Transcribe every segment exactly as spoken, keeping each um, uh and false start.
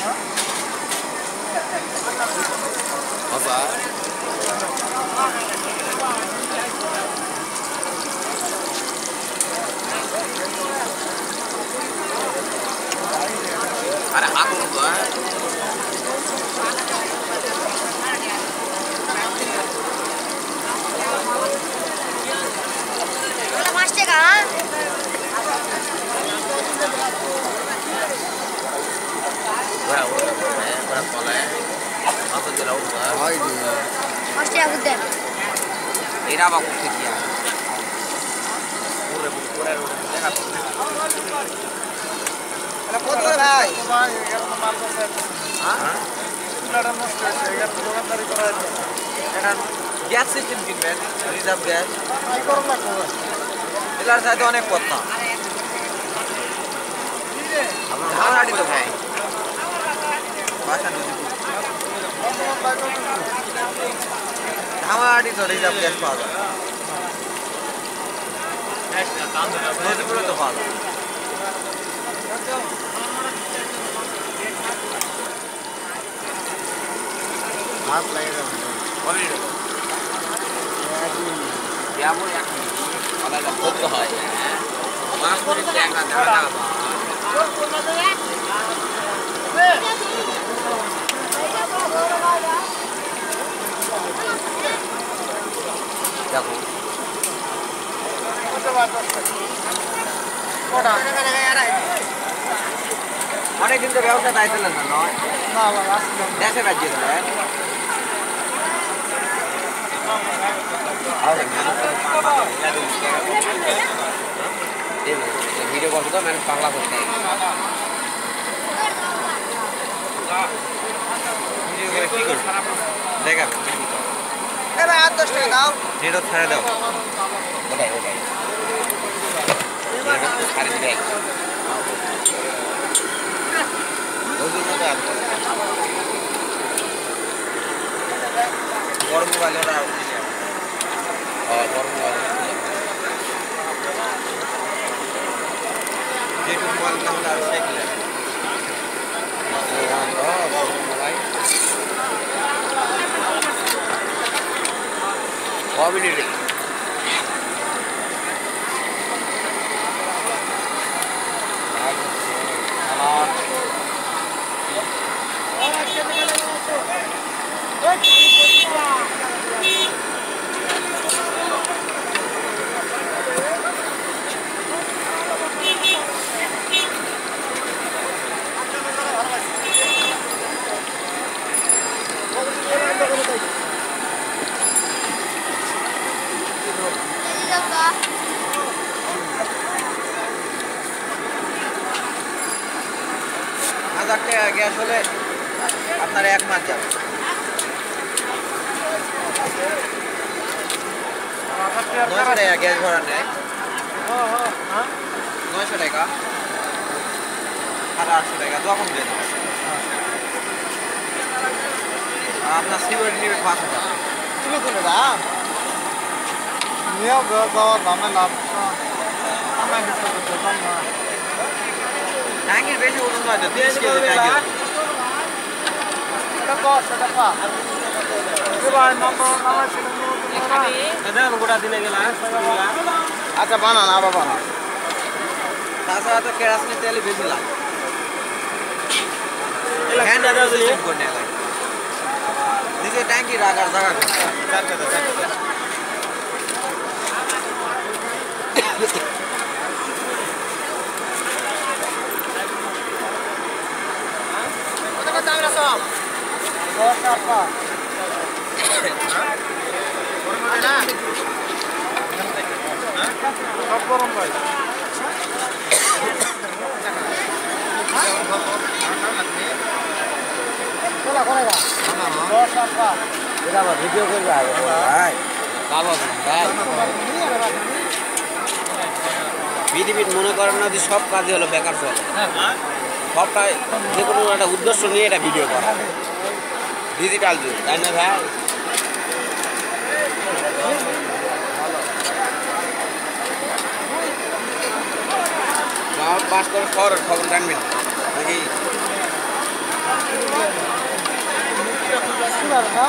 Apa? Ada aku gua. Hola, más llega. Berapa? Berapa lah? Apa tu laut gua? Hai di. Más llega udah. Ini apa aku kerja? Pura pura pura দেখা তো। এটা কত করে ভাই? ভাই এগারো তো মাল আছে হ্যাঁ? চুলাটা নষ্ট হয়েছে এগারো তো দোকানদারি করা হয়েছে এটা গ্যাস সিস্টেম কিনবেন রিজার্ভ গ্যাস কি করুন না খবর এলার সাথে অনেক কথা ধামাড়ি তো ভাই বাসা নদী ধামাড়ি তো রিজার্ভ গ্যাস পাওয়া যায় নদীপুরে তো পাওয়া যায় হাত লাগে না অলরেডি ব্যাপক এখন আলাদা করতে হয় মাছ করে একটা দাঁড়া দেখো অনেকদিন তো ব্যবসা পাইছিলেন না নয় না ভাই আসলাম দেশে রাজ্যে দেয় ভিডিও করবো তো মানে বাংলা করতে দেখাবেন এবার আট দশ টাকা দাও নেটও ছেড়ে দাও ওটাই ওটাই ছাড়ে দিবে বড় মোবাইল ওরা বড় মোবাইল যেটুকু মোবাইল তাহলে আর শেখলে কমিটি হাজার টাকা গ্যাস হলে আপনার এক মাস যাবে নয়শো টাকা গ্যাস ভরা নেয় নয়শো টাকা সাড়ে আটশো টাকা যখন দেন আর আপনার সিকিউরিটি নেবে পাঁচ হাজার তুলে তুলে দাম নিয়েও যাওয়া দামে লাভ আমার হিসাবে তো কম না ট্যাঙ্কির বেশি ওজন নয় তো তিরিশ কেজি ট্যাঙ্কির এটা কত সেটা পা ভাই নম্বর নামাই ছিল আচ্ছা বানান আবার বানান তাছাড়া তো কেরাসিনের তেলে বেশি লাগে নিজে ট্যাঙ্কি রাখার জায়গা দশ টাকা সব গরম ভাই এটা আবার ভিডিও করবে আগে ভাই ভালো ভাই বিধিবিধ মনে করেন না যে সব কাজই হলো বেকার চলে সবটাই যে কোনো একটা উদ্দেশ্য নিয়ে এটা ভিডিও করা ডিজিটাল যুগ তাই না ভাই পাস করে শহরের খবর জানবেন নাকি কি বার না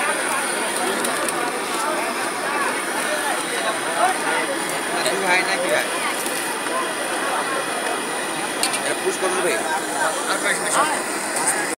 ভাই নাকি ভাই এটা পুশ করবে আর পাইছ না